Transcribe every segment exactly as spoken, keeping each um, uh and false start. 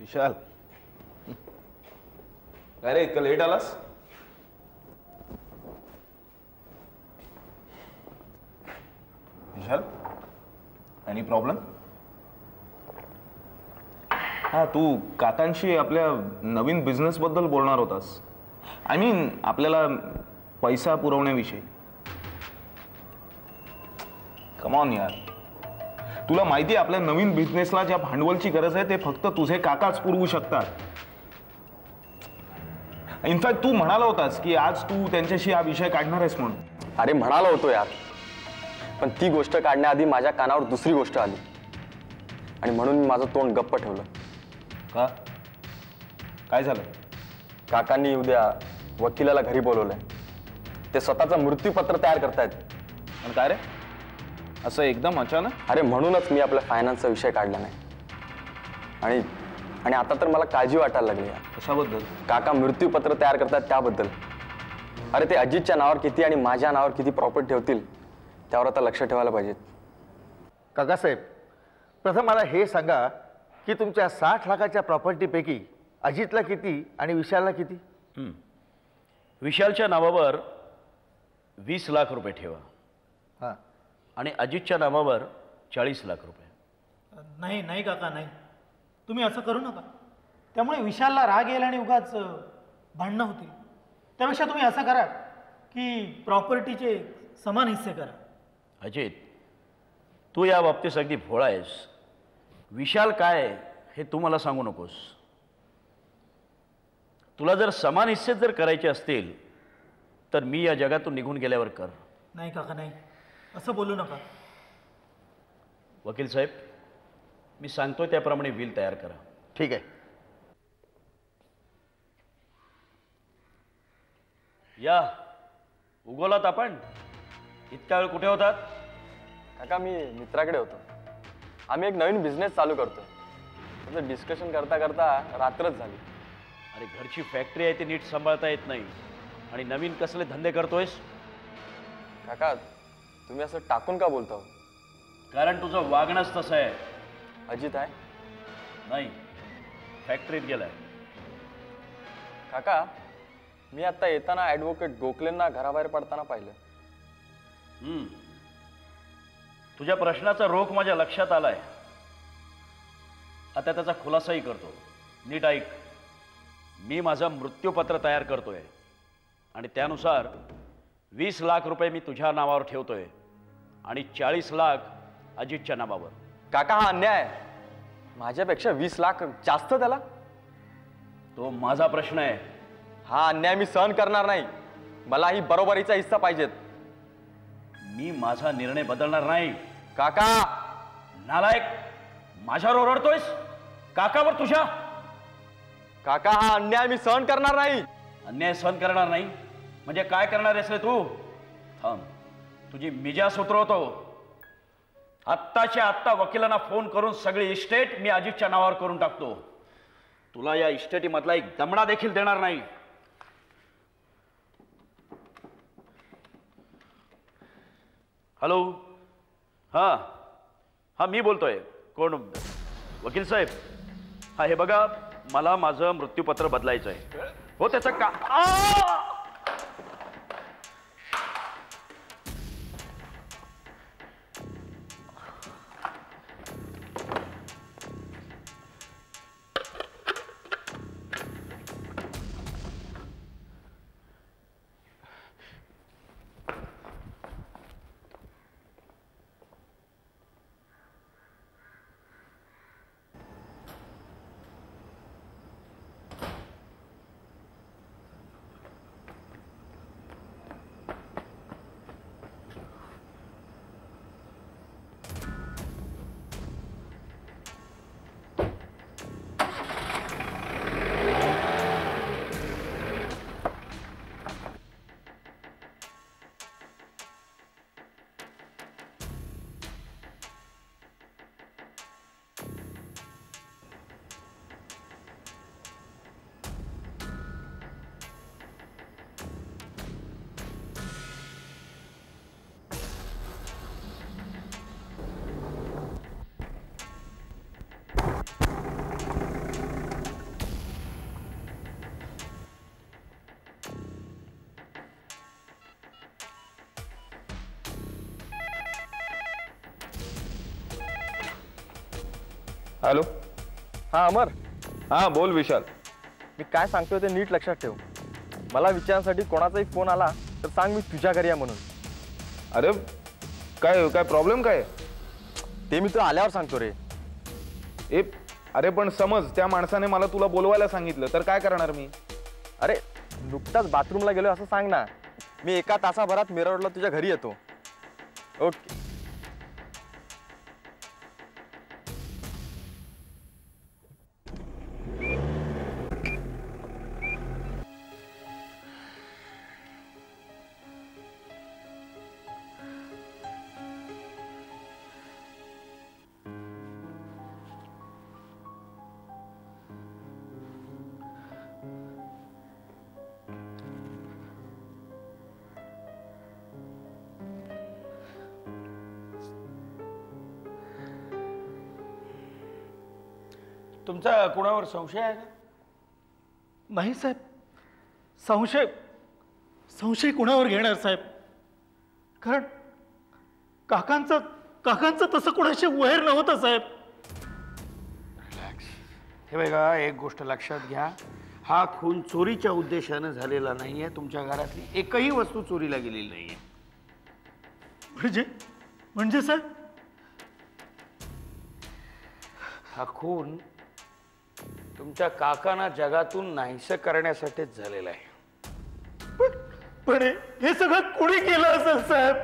विशाल, काय रे इतकं लेट आलास? Vishal, any problem? हा, तू काकांशी आपल्या नवीन बिझनेस बद्दल बोलणार होतास. आय मीन आपल्याला पैसा पुरवण्याविषयी. कम ऑन यार, तुला माहिती आहे आपल्या नवीन बिझनेसला ज्या भांडवलची गरज आहे ते फक्त तुझे काकाच पुरवू शकतात. इनफॅक्ट तू म्हणाला होतास की आज तू त्यांच्याशी हा विषय काढणार आहेस म्हणून. अरे म्हणालो होतो यार, पण ती गोष्ट काढण्याआधी माझ्या कानावर दुसरी गोष्ट आली आणि म्हणून मी माझं तोंड गप्प ठेवलं. का? काय झालं? काकांनी उद्या वकिलाला घरी बोलवलंय. ते स्वतःचं मृत्यूपत्र तयार करतायत. पण काय रे, असं एकदम अचानक? अरे म्हणूनच मी आपल्या फायनान्सचा विषय काढला नाही. आणि आणि आता तर मला काळजी वाटायला लागली यार. कशाबद्दल? काका मृत्यूपत्र तयार करतात त्याबद्दल. अरे ते अजितच्या नावावर किती आणि माझ्या नावावर किती प्रॉपर्टी ठेवतील त्यावर आता लक्ष ठेवायला पाहिजे. काकासाहेब, प्रथम मला हे सांगा की तुमच्या साठ लाखाच्या प्रॉपर्टीपैकी अजितला किती आणि विशालला किती? विशालच्या नावावर वीस लाख रुपये ठेवा. हां. आणि अजितच्या नावावर चाळीस लाख रुपये. नाही नाही काका, नाही, तुम्ही असं करू नका. त्यामुळे विशालला राग येईल आणि उगाच भांडणं होतील. त्यापेक्षा तुम्ही असं करा की प्रॉपर्टीचे समान हिस्से करा. अजित, तू या बाबतीत अगदी भोळा आहेस. विशाल काय हे तू मला सांगू नकोस. तुला जर समान हिस्से जर करायचे असतील तर मी या जगातून निघून गेल्यावर कर. नाही काका, नाही, असं बोलू नका. वकील साहेब, मी सांगतोय त्याप्रमाणे विल तयार करा. ठीक आहे. या उगवलात आपण. इतका वेळ कुठे होतात? काका मी मित्राकडे होतो. आम्ही एक नवीन बिझनेस चालू करतोय. त्याचं डिस्कशन करता करता रात्रच झाली. अरे घरची फॅक्टरी आहे ती नीट सांभाळता येत नाही आणि नवीन कसले धंदे करतोयस? काका तुम्ही असं टाकून का बोलता? कारण तुझं वागणंच तसं आहे. अजित आहे? नाही, फॅक्टरीत गेलाय. काका मी आता येताना ॲडव्होकेट गोखलेंना घराबाहेर पडताना पाहिलं. हम्म, तुझ्या प्रश्नाचा रोख माझ्या लक्षात आलाय. आता त्याचा खुलासाही करतो. नीट ऐक. मी माझं मृत्यूपत्र तयार करतोय आणि त्यानुसार वीस लाख रुपये मी तुझ्या नावावर ठेवतोय आणि चाळीस लाख अजितच्या नावावर. काका हा अन्याय आहे. माझ्यापेक्षा वीस लाख जास्त त्याला. तो माझा प्रश्न आहे. हा अन्याय मी सहन करणार नाही. मला ही बरोबरीचा हिस्सा पाहिजेत. मी माझा निर्णय बदलणार नाही. काका नालायक, माझ्यावर ओरडतोयस? काकावर तुझ्या? काका हा अन्याय मी सहन करणार नाही. अन्याय सहन करणार नाही म्हणजे काय करणार आहेस रे तू? थांब, तुझी मिजास उतरवतो. आत्ताच्या आत्ता वकिलांना फोन करून सगळी इस्टेट मी अजितच्या नावावर करून टाकतो. तुला या इस्टेटीमधला एक दमडा देखील देणार नाही. हॅलो, हां हां मी बोलतोय. कोण? वकील साहेब? हां हे बघा, मला माझं मृत्यूपत्र बदलायचं आहे. हो त्याचं का? हॅलो. हा अमर, हां बोल विशाल. मी काय सांगतोय ते नीट लक्षात ठेव. मला विचारण्यासाठी कोणाचाही फोन आला तर सांग मी तुझ्या घरी आहे म्हणून. अरे काय काय प्रॉब्लेम काय? ते मी तुला आल्यावर सांगतो रे. ए अरे पण समज त्या माणसाने मला तुला बोलवायला सांगितलं तर काय करणार मी? अरे नुकताच बाथरूमला गेलो असं सांग ना. मी एका तासाभरात मिरर रोडला तुझ्या घरी येतो. ओके. तुमचा कुणावर संशय आहे का? नाही साहेब, संशय संशय कुणावर घेणार साहेब? कारण काकांचं काकांचं तसं कुणाशी वैर नव्हतं साहेब. रिलॅक्स. हे बघा, एक गोष्ट लक्षात घ्या, हा खून चोरीच्या उद्देशानं झालेला नाहीये. तुमच्या घरातली एकही वस्तू चोरीला गेलेली नाहीये. म्हणजे म्हणजे साहेब हा खून तुमच्या काकांना जगातून नाहीसं करण्यासाठीच झालेला आहे. पण पण हे हे सगळं कुणी केलं असेल साहेब?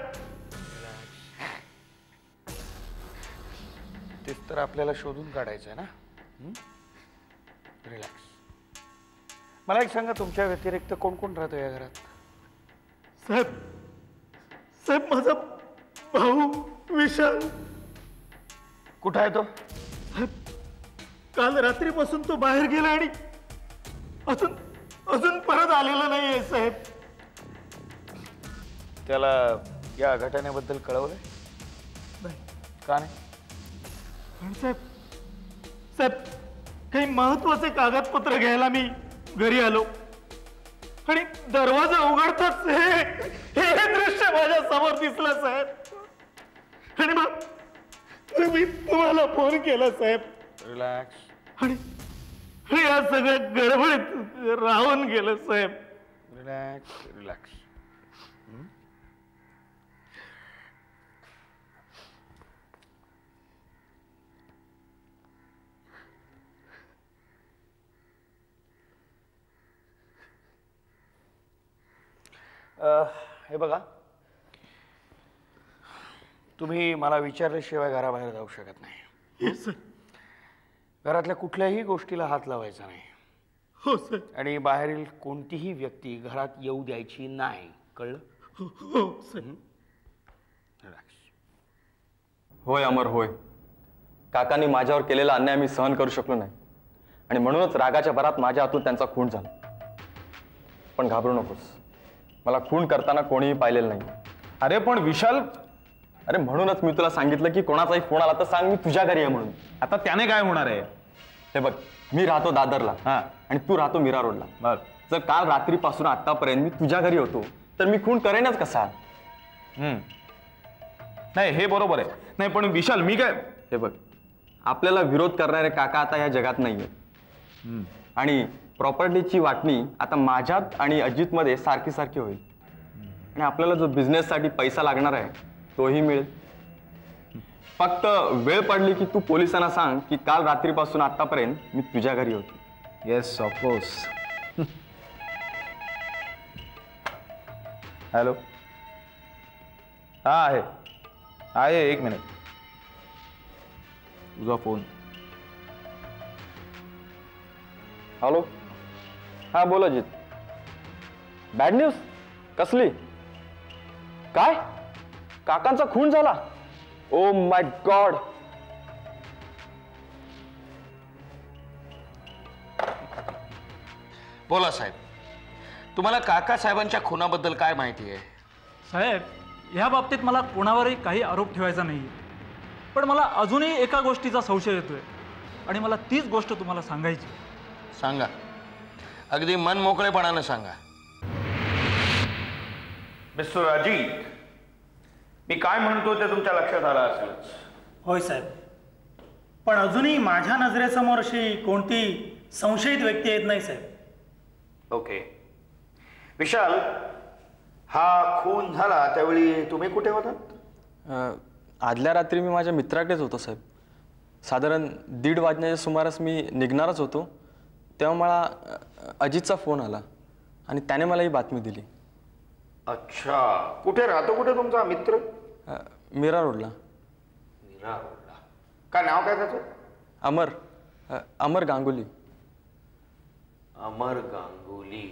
तेच तर आपल्याला शोधून काढायचं आहे ना. रिलॅक्स. मला एक सांगा, तुमच्या व्यतिरिक्त कोण कोण राहतो या घरात? साहेब साहेब माझा भाऊ विशाल. कुठं आहे तो? साहेब काल रात्रीपासून तो बाहेर गेला आणि अजून अजून परत आलेला नाहीये साहेब. त्याला या घटनेबद्दल कळवलंय? नाही. का नाही? पण साहेब साहेब काही महत्वाचे कागदपत्र घ्यायला मी घरी आलो आणि दरवाजा उघडताच हे हे दृश्य माझ्या समोर दिसलं साहेब. आणि मग मी तुम्हाला फोन केला साहेब. रिलॅक्स. आणि आणि या सगळ्या गडबडीत राहून गेलं साहेब. Relax relax. हे बघा, तुम्ही मला विचारल्याशिवाय घराबाहेर जाऊ शकत नाही. Yes sir. घरातल्या कुठल्याही गोष्टीला हात लावायचा नाही. हो सर. आणि बाहेरील कोणतीही व्यक्ती घरात येऊ द्यायची नाही. कळलं? हो हो सर. रिलॅक्स. होय अमर, होय. काकांनी माझ्यावर केलेला अन्याय मी सहन करू शकलो नाही आणि म्हणूनच रागाच्या भरात माझ्या हातून त्यांचा खून झाला. पण घाबरू नकोस, मला खून करताना कोणीही पाहिलेलं नाही. अरे पण विशाल. अरे म्हणूनच मी तुला सांगितलं की कोणाचाही फोन आला तर सांग मी तुझ्या घरी आहे म्हणून. आता त्याने काय होणार आहे? हे बघ, मी राहतो दादरला हा आणि तू राहतो मीरा रोडला. बर. जर काल रात्रीपासून आतापर्यंत मी तुझ्या घरी होतो तर मी खून करेनच कसा? हम्म नाही हे बरोबर आहे. नाही पण विशाल मी काय. हे बघ, आपल्याला विरोध करणारे काका आता या जगात नाहीये आणि प्रॉपर्टीची वाटणी आता माझ्यात आणि अजितमध्ये सारखी सारखी होईल आणि आपल्याला जो बिझनेससाठी पैसा लागणार आहे तोही मिळेल. फक्त वेळ पडली की तू पोलिसांना सांग की काल रात्रीपासून आतापर्यंत मी तुझ्या घरी होतो. Yes of course. हॅलो. हा आहे आहे एक मिनिट. तुझा फोन. हॅलो. हा बोल अजित. बॅड न्यूज कसली? काय? काकांचा खून झाला? Oh my God. बोला साहेब, तुम्हाला काका साहेबांच्या खुनाबद्दल काय माहिती आहे? साहेब, ह्या बाबतीत मला कोणावरही काही आरोप ठेवायचा नाही, पण मला अजूनही एका गोष्टीचा संशय येतोय आणि मला तीच गोष्ट तुम्हाला सांगायची. सांगा, अगदी मन मोकळेपणानं सांगा. मिस्टर अजित, मी काय म्हणतो ते तुमच्या लक्षात आलं असेलच. होय साहेब. पण अजूनही माझ्या नजरेसमोर अशी कोणती संशयित व्यक्ती येत नाही साहेब. ओके. विशाल, हा खून झाला त्यावेळी तुम्ही कुठे होतात? अ, आदल्या रात्री मी माझ्या मित्राकडेच होतो साहेब. साधारण दीड वाजण्याच्या सुमारास मी निघणारच होतो तेव्हा मला अ, अजितचा फोन आला आणि त्याने मला ही बातमी दिली. अच्छा, कुठे राहतो कुठे तुमचा मित्र? अ, मीरा रोडला. मीरा रोडला. काय नाव काय त्याचं? अमर अ, अमर गांगुली. अमर गांगुली.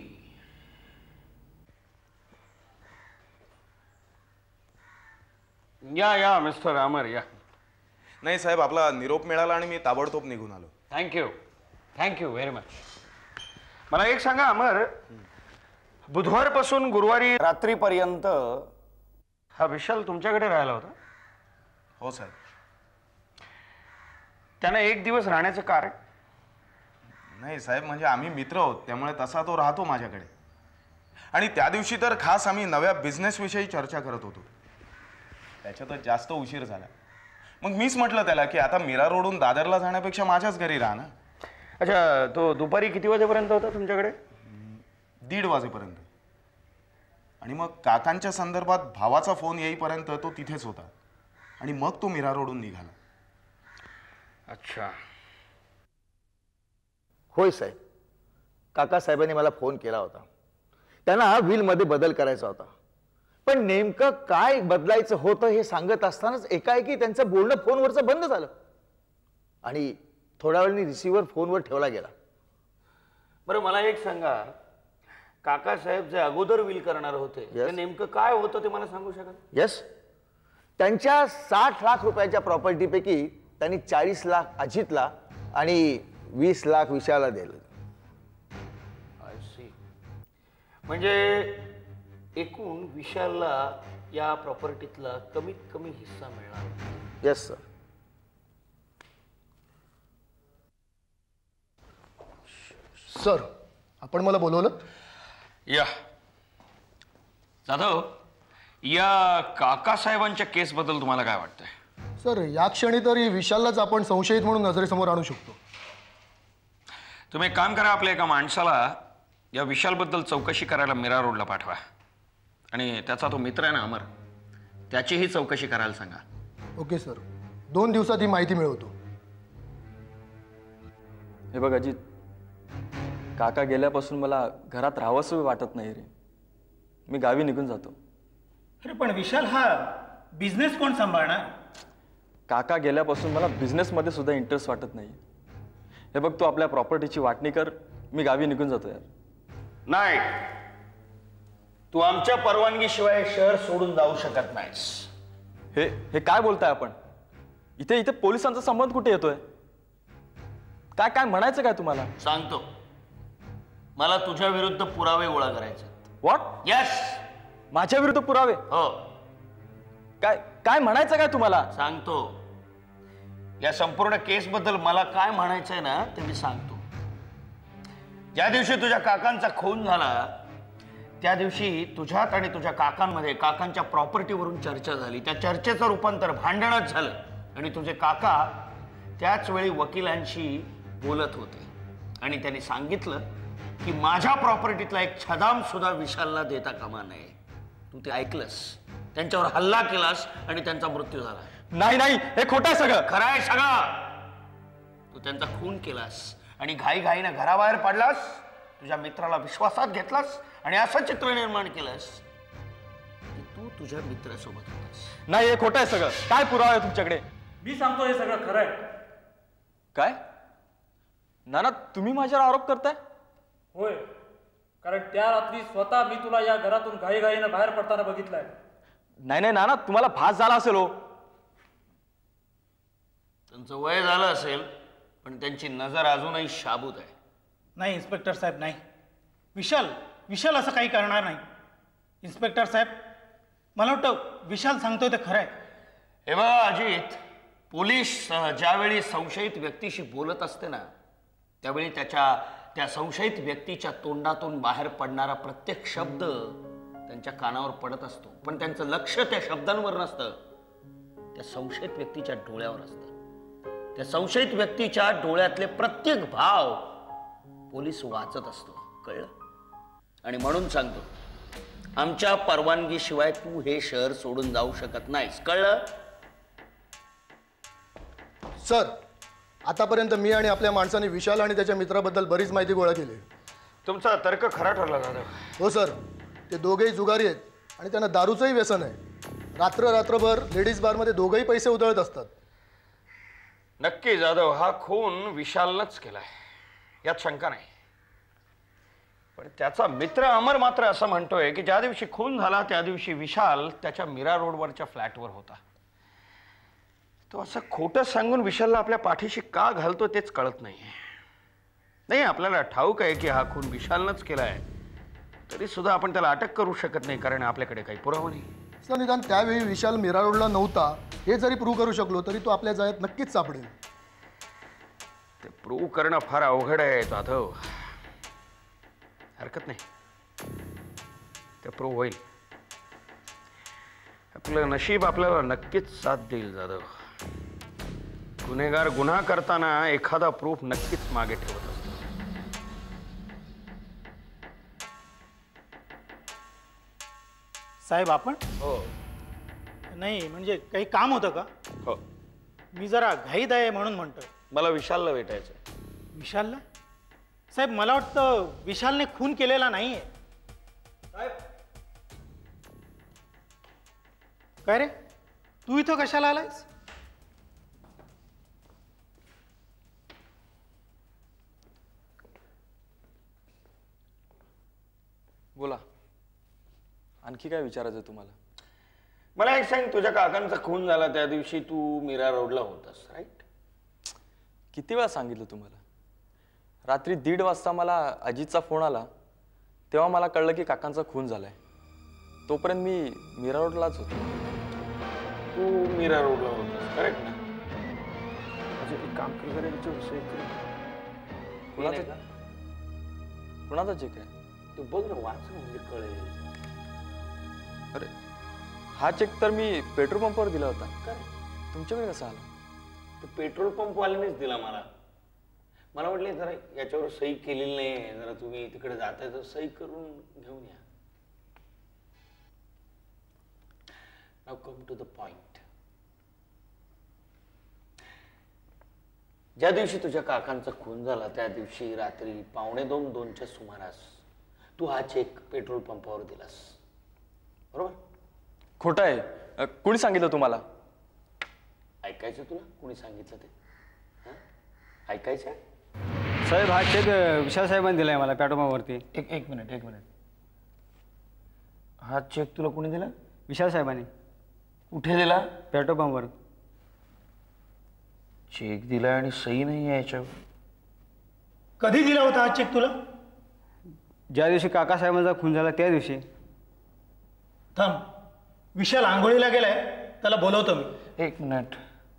या या मिस्टर अमर या. नाही साहेब, आपला निरोप मिळाला आणि मी ताबडतोब निघून आलो. Thank you thank you very much. मला एक सांगा अमर, बुधवारपासून गुरुवारी रात्रीपर्यंत हा विशाल तुमच्याकडे राहिला होता? हो साहेब. त्यानं एक दिवस राहण्याचं कारण? नाही साहेब, म्हणजे आम्ही मित्र आहोत त्यामुळे तसा तो राहतो माझ्याकडे. आणि त्या दिवशी तर खास आम्ही नव्या बिझनेसविषयी चर्चा करत होतो. त्याच्यातच जास्त उशीर झाला. मग मीच म्हटलं त्याला की आता मीरा रोडून दादरला जाण्यापेक्षा माझ्याच घरी राहा ना. अच्छा, तो दुपारी किती वाजेपर्यंत होता तुमच्याकडे? दीड वाजेपर्यंत. आणि मग काकांच्या संदर्भात भावाचा फोन येईपर्यंत तो तिथेच होता आणि मग तो मीरा रोडून निघाला. अच्छा. होय साहेब, काकासाहेबांनी मला फोन केला होता. त्यांना व्हीलमध्ये बदल करायचा होता, पण नेमकं काय बदलायचं होतं हे सांगत असतानाच एकाएकी त्यांचं बोलणं फोनवरचं बंद झालं आणि थोड्या वेळाने रिसिव्हर फोनवर ठेवला गेला. बरं, मला एक सांगा, काकासाहेब जे अगोदर विल करणार होते ते नेमकं काय होतं ते मला सांगू शकाल? येस. त्यांच्या साठ लाख रुपयाच्या प्रॉपर्टीपैकी त्यांनी चाळीस लाख अजितला आणि वीस लाख विशाला दिले. I see. म्हणजे एकूण विशालला या प्रॉपर्टीतला कमीत कमी हिस्सा मिळणार. Yes sir. सर, आपण मला बोलवलं? या जाधव, या काकासाहेबांच्या केसबद्दल तुम्हाला काय वाटतंय? सर, या क्षणी तरी विशाललाच आपण संशयित म्हणून नजरेसमोर आणू शकतो. तुम्ही एक काम करा, आपल्या एका माणसाला या विशालबद्दल चौकशी करायला मीरा रोडला पाठवा आणि त्याचा तो मित्र आहे ना अमर, त्याचीही चौकशी करायला सांगा. ओके सर, दोन दिवसात ही माहिती मिळवतो. हे बघ अजित, काका गेल्यापासून मला घरात राहावंसं वाटत नाही रे. मी गावी निघून जातो. अरे पण विशाल, हा बिझनेस कोण सांभाळणार? काका गेल्यापासून मला बिझनेसमध्ये सुद्धा इंटरेस्ट वाटत नाही. हे बघ, तू आपल्या प्रॉपर्टीची वाटणी कर, मी गावी निघून जातो यार. नाही, तू आमच्या परवानगीशिवाय शहर सोडून जाऊ शकत नाहीस. हे हे काय बोलताय आपण? इथे इथे पोलिसांचा संबंध कुठे येतोय? काय काय म्हणायचं काय तुम्हाला? सांगतो, मला तुझ्या विरुद्ध पुरावे गोळा करायचे. व्हॉट? यस. माझ्या विरुद्ध पुरावे? हो. काय काय म्हणायचं काय तुम्हाला? सांगतो. या संपूर्ण केस बद्दल मला काय म्हणायचंय ना ते मी सांगतो. ज्या दिवशी तुझ्या काकांचा खून झाला त्या दिवशी तुझ्यात आणि तुझ्या काकांमध्ये काकांच्या प्रॉपर्टीवरून चर्चा झाली. त्या चर्चेचं रूपांतर भांडणात झालं आणि तुझे काका त्याच वेळी वकिलांशी बोलत होते आणि त्यांनी सांगितलं की माझ्या प्रॉपर्टीतला एक छदाम सुद्धा विशालला देता कामा नये. तू ते ऐकलंस, त्यांच्यावर हल्ला केलास आणि त्यांचा मृत्यू झाला. नाही नाही, हे खोटं आहे सगळं. खरं आहे सगळं. तू त्यांचा खून केलास आणि घाई घाईनं घराबाहेर पडलास, तुझ्या मित्राला विश्वासात घेतलास आणि असं चित्र निर्माण केलंस की तू तुझ्या मित्रासोबत होतास. नाही, हे खोटं आहे सगळं. काय पुरावा आहे तुमच्याकडे? मी सांगतो हे सगळं खरं आहे. काय नाना, तुम्ही माझ्यावर आरोप करताय? होय, कारण त्या रात्री स्वतः मी तुला या घरातून घाईघाईनं बाहेर पडताना बघितलंय. नाही नाही नाना, तुम्हाला भास झाला असेल हो. त्यांचं वय झालं असेल पण त्यांची नजर अजूनही शाबूत आहे. नाही इन्स्पेक्टर साहेब, नाही. विशाल विशाल असं काही करणार नाही. इन्स्पेक्टर साहेब, मला वाटतं विशाल सांगतोय ते खरं आहे. हे बघा अजित, पोलीस ज्यावेळी संशयित व्यक्तीशी बोलत असते ना त्यावेळी त्याच्या त्या संशयित व्यक्तीच्या तोंडातून बाहेर पडणारा प्रत्येक शब्द त्यांच्या कानावर पडत असतो, पण त्यांचं लक्ष त्या शब्दांवर नसतं, त्या संशयित व्यक्तीच्या डोळ्यावर असतं. त्या संशयित व्यक्तीच्या डोळ्यातले प्रत्येक भाव पोलीस वाचत असतो, कळलं? आणि म्हणून सांगतो, आमच्या परवानगीशिवाय तू हे शहर सोडून जाऊ शकत नाहीस, कळलं? सर, आतापर्यंत मी आणि आपल्या माणसाने विशाल आणि त्याच्या मित्राबद्दल बरीच माहिती गोळा केली. तुमचा तर्क खरा ठरला दादा. हो सर, ते दोघेही जुगारी आहेत आणि त्यांना दारूचंही व्यसन आहे. रात्र रात्रभर लेडीज बारमध्ये दोघंही पैसे उधळत असतात. नक्की जाधव, हा खून विशालनंच केलाय, यात शंका नाही. पण त्याचा मित्र अमर मात्र असं म्हणतोय की ज्या दिवशी खून झाला त्या दिवशी विशाल त्याच्या मीरा रोडवरच्या फ्लॅटवर होता. तो असं खोटं सांगून विशालला आपल्या पाठीशी का घालतो तेच कळत नाही. नाही, आपल्याला ठाऊक आहे की हा खून विशालनंच केलाय, तरी सुद्धा आपण त्याला अटक करू शकत नाही, कारण आपल्याकडे काही पुरावा नाही. सर, निदान त्यावेळी विशाल मीरा रोडला नव्हता हे जरी प्रूव्ह करू शकलो तरी तो आपल्या जाळ्यात नक्कीच सापडेल. ते प्रूव्ह करणं फार अवघड आहे जाधव. हरकत नाही, ते प्रूव्ह होईल. आपलं नशीब आपल्याला नक्कीच साथ देईल जाधव. गुन्हेगार गुन्हा करताना एखादा प्रूफ नक्कीच मागे ठेवत असतो. साहेब, आपण हो नाही म्हणजे काही काम होतं का? हो, मी जरा घाईत आहे म्हणून म्हणतोय. मला विशालला भेटायचं. विशालला? साहेब, मला वाटतं विशालने खून केलेला नाहीये. काय रे, तू इथं कशाला आलायस? बोला, आणखी काय विचारायचं तुम्हाला? मला एक सांग, तुझ्या काकांचा खून झाला त्या दिवशी तू मीरा रोडला होतास, राईट? किती वेळा सांगितलं तुम्हाला? रात्री दीड वाजता मला अजितचा फोन आला, तेव्हा मला कळलं की काकांचा खून झालाय. तोपर्यंत मी मीरा रोडलाच होतो. तू मीरा रोडला होतास, करेक्ट ना? म्हणजे एक काम कर, जरा याच्यावर सही कर. कुणाचा कुणाचा चेक आहे? तू बघ ना, वाच म्हणजे कळेल. अरे, हा चेक तर मी पेट्रोल पंपावर दिला होता. काय तुमच्याकडे कसा आला? तो पेट्रोल पंपवाल्यानेच दिला मला. मला वाटलं जरा याच्यावर सही केलेली नाही, जरा तुम्ही तिकडे जाताय तर सही करून घेऊन या. Now come to the point. ज्या दिवशी तुझ्या काकांचा खून झाला त्या दिवशी रात्री पावणे दोन दोनच्या सुमारास तू हा चेक पेट्रोल पंपावर दिलास, बरोबर? खोटं आहे. अ, कोणी सांगितलं तुम्हाला? ऐकायचं तुला कोणी सांगितलं ते? हा? ऐकायचं? साहेब, हा चेक विशाल साहेबांनी दिलाय मला पेट्रोल पंपावरती. एक एक मिनिट एक मिनिट हा चेक तुला कोणी दिला? विशाल साहेबांनी. कुठे दिला? पेट्रोल पंपावर. चेक दिला आणि सही नाही आहे याच्यावर. कधी दिला होता हा चेक तुला? ज्या दिवशी काका साहेबांचा खून झाला त्या दिवशी. थांब, विशाल आंघोळीला गेलाय, त्याला बोलवतो मी. एक मिनिट.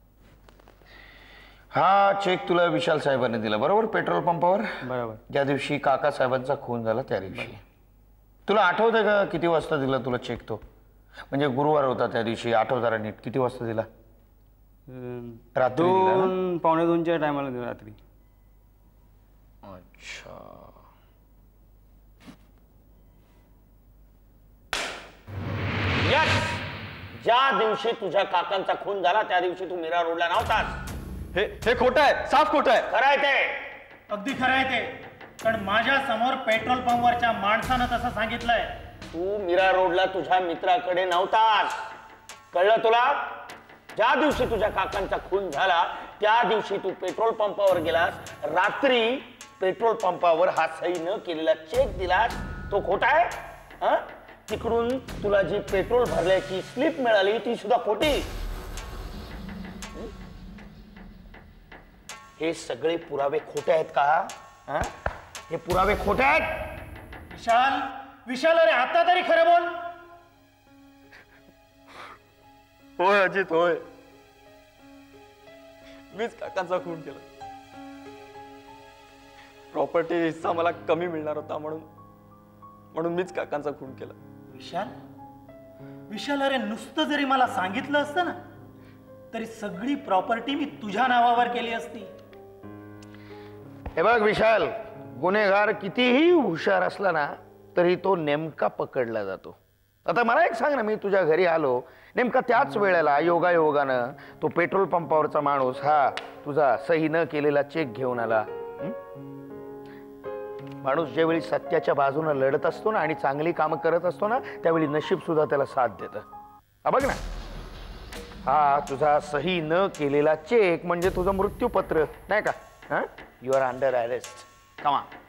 हा चेक तुला विशाल साहेबांनी दिला, बरोबर? पेट्रोल पंपावर, बरोबर. ज्या दिवशी काका साहेबांचा खून झाला त्या दिवशी. तुला आठवतंय का किती वाजता दिला तुला चेक तो? म्हणजे गुरुवार होता त्या दिवशी, आठव जरा नीट. किती वाजता दिला? रात्री दिला ना? दोन पावणे दोनच्या टायमाला दिला रात्री. अच्छा. ज्या दिवशी तुझ्या काकांचा खून झाला त्या दिवशी तू मीरा रोडला नव्हतास. हे हे खोटं आहे, साफ खोटं आहे. खरं आहे ते. अगदी खरं आहे ते, कारण माझ्या समोर पेट्रोल पंपवरच्या माणसानं तसं सांगितलंय. तू मीरा रोडला तुझ्या मित्राकडे नव्हतास, कळलं तुला? ज्या दिवशी तुझ्या काकांचा खून झाला त्या दिवशी तू पेट्रोल पंपावर गेलास, रात्री पेट्रोल पंपावर हा सही न केलेला चेक दिलास. तो खोटा आहे? हा? तिकडून तुला जी पेट्रोल भरल्याची स्लिप मिळाली ती सुद्धा खोटी. हे सगळे पुरावे खोटे आहेत का? हा? हे पुरावे खोटे आहेत? विशाल, विशाल, अरे आता तरी खरं बोल. होय अजित, होय. मीच काकांचा खून केला. प्रॉपर्टी हिस्सा मला कमी मिळणार होता म्हणून म्हणून मीच काकांचा खून केला. विशाल, विशाल, अरे नुसतं जरी मला सांगितलं असतं ना तरी सगळी प्रॉपर्टी मी तुझ्या नावावर केली असती. हे बघ विशाल, गुन्हेगार कितीही हुशार असला ना तरी तो नेमका पकडला जातो. आता मला एक सांग ना, मी तुझ्या घरी आलो नेमका त्याच वेळेला योगायोगानं तो पेट्रोल पंपावरचा माणूस हा तुझा सही न केलेला चेक घेऊन आला. माणूस ज्यावेळी सत्याच्या बाजूने लढत असतो ना आणि चांगली कामं करत असतो ना त्यावेळी नशीब सुद्धा त्याला साथ देतं. हा बघ ना, हा तुझा सही न केलेला चेक म्हणजे तुझं मृत्यूपत्र नाही का? You are under arrest. Come on.